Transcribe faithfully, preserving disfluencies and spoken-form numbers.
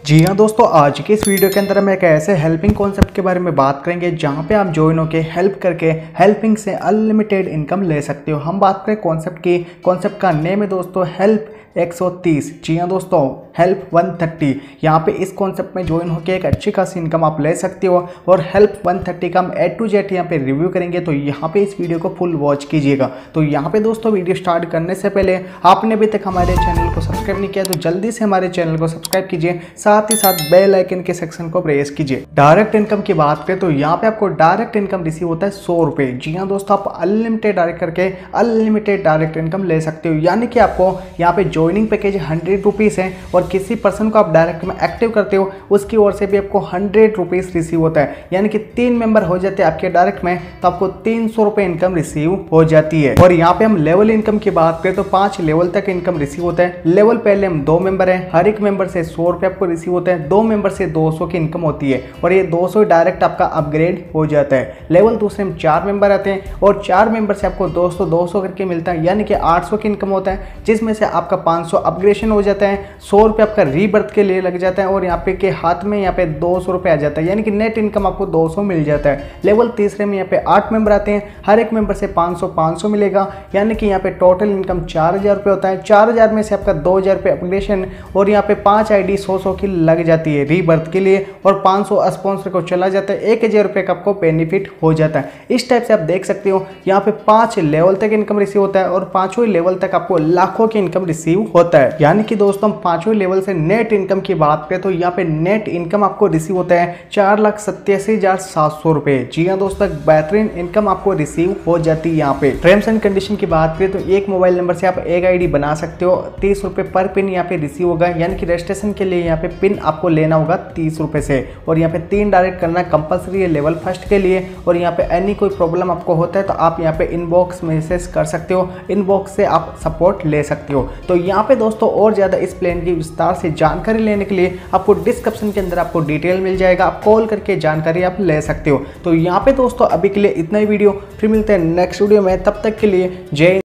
जी हाँ दोस्तों, आज की इस वीडियो के अंदर हम एक ऐसे हेल्पिंग कॉन्सेप्ट के बारे में बात करेंगे जहाँ पे आप ज्वाइन होकर हेल्प करके हेल्पिंग से अनलिमिटेड इनकम ले सकते हो। हम बात करें कॉन्सेप्ट की, कॉन्सेप्ट का नेम है दोस्तों हेल्प एक सौ तीस। जी हाँ दोस्तों, हेल्प एक सौ तीस। यहाँ पे इस कॉन्सेप्ट में ज्वाइन होकर एक अच्छी खासी इनकम आप ले सकते हो और हेल्प एक सौ तीस का हम ए टू जेड यहाँ पे रिव्यू करेंगे, तो यहाँ पे इस वीडियो को फुल वॉच कीजिएगा। तो यहाँ पे दोस्तों वीडियो स्टार्ट करने से पहले आपने अभी तक हमारे चैनल को सब्सक्राइब नहीं किया तो जल्दी से हमारे चैनल को सब्सक्राइब कीजिए, साथ ही साथ बेल आइकन के सेक्शन को प्रेस कीजिए। डायरेक्ट इनकम की बात करें तो यहाँ पे आपको डायरेक्ट इनकम रिसीव होता है सौ रुपये। जी हाँ दोस्तों, आप अनलिमिटेड डायरेक्ट करके अनलिमिटेड डायरेक्ट इनकम ले सकते हो। यानी कि आपको यहाँ पे ज्वाइनिंग पैकेज हंड्रेड रुपीज़ है और किसी पर्सन को आप डायरेक्ट में एक्टिव करते हो उसकी ओर से भी आपको हंड्रेड रुपीज़ रिसीव होता है। यानी कि तीन मेंबर हो जाते हैं आपके डायरेक्ट में तो आपको तीन सौ रुपये इनकम रिसीव हो जाती है। और यहाँ पे हम लेवल इनकम की बात करें तो पांच लेवल तक इनकम रिसीव होता है। लेवल पहले हम दो मेंबर हैं, हर एक मेंबर से सौ रुपये आपको रिसीव होता है, दो मेंबर से दो सौ की इनकम होती है और ये दो सौ डायरेक्ट आपका अपग्रेड हो जाता है। लेवल दूसरे में चार मेंबर आते हैं और चार मेंबर से आपको दो सौ दो सौ करके मिलता है, यानी कि आठ सौ की इनकम होता है, जिसमें से आपका पाँच सौ अपग्रेडेशन हो जाता है, सौ रुपये आपका रीबर्थ के लिए लग जाता है और यहाँ पे के हाथ में यहाँ पे दो सौ रुपये आ जाता है, यानी कि नेट इनकम आपको दो सौ मिल जाता है। लेवल तीसरे में यहाँ पे आठ मेंबर आते हैं, हर एक मेंबर से पाँच सौ पाँच सौ मिलेगा, यानी कि यहाँ पे टोटल इनकम चार हज़ार रुपये होता है। चार हज़ार में से आपका दो हज़ार रुपये अपग्रेडेशन और यहाँ पे पाँच आई डी सौ सौ की लग जाती है रीबर्थ के लिए और पाँच सौ स्पॉन्सर को चला जाता है, एक हज़ार रुपये का आपको बेनिफिट हो जाता है। इस टाइप से आप देख सकते हो यहाँ पे पाँच लेवल तक इनकम रिसीव होता है और पाँचों लेवल तक आपको लाखों की इनकम रिसीव होता है। यानी कि दोस्तों हम पाँचों लेवल से नेट इनकम की बात करें तो यहाँ पे नेट इनकम आपको रिसीव होता है चार लाख सत्तासी हजार सात सौ रुपए। जी हाँ दोस्तों, बेहतरीन इनकम आपको रिसीव हो जाती है। यहाँ पे टर्म्स एंड कंडीशन की बात करें तो एक मोबाइल नंबर से आप एक आईडी बना सकते हो, तीस रुपए पर पिन यहाँ पे रिसीव होगा, यानी कि रजिस्ट्रेशन के लिए यहाँ पे पिन आपको लेना होगा तीस रुपए से और यहाँ पे तीन डायरेक्ट करना कंपलसरी है लेवल फर्स्ट के लिए। और यहाँ पे एनी कोई प्रॉब्लम आपको होता है तो आप यहाँ पे इनबॉक्स मैसेज कर सकते हो, इनबॉक्स से आप सपोर्ट ले सकते हो। तो यहाँ पे दोस्तों और ज्यादा इस प्लान की विस्तार से जानकारी लेने के लिए आपको डिस्क्रिप्शन के अंदर आपको डिटेल मिल जाएगा, आप कॉल करके जानकारी आप ले सकते हो। तो यहाँ पे दोस्तों अभी के लिए इतना ही वीडियो, फिर मिलते हैं नेक्स्ट वीडियो में, तब तक के लिए जय।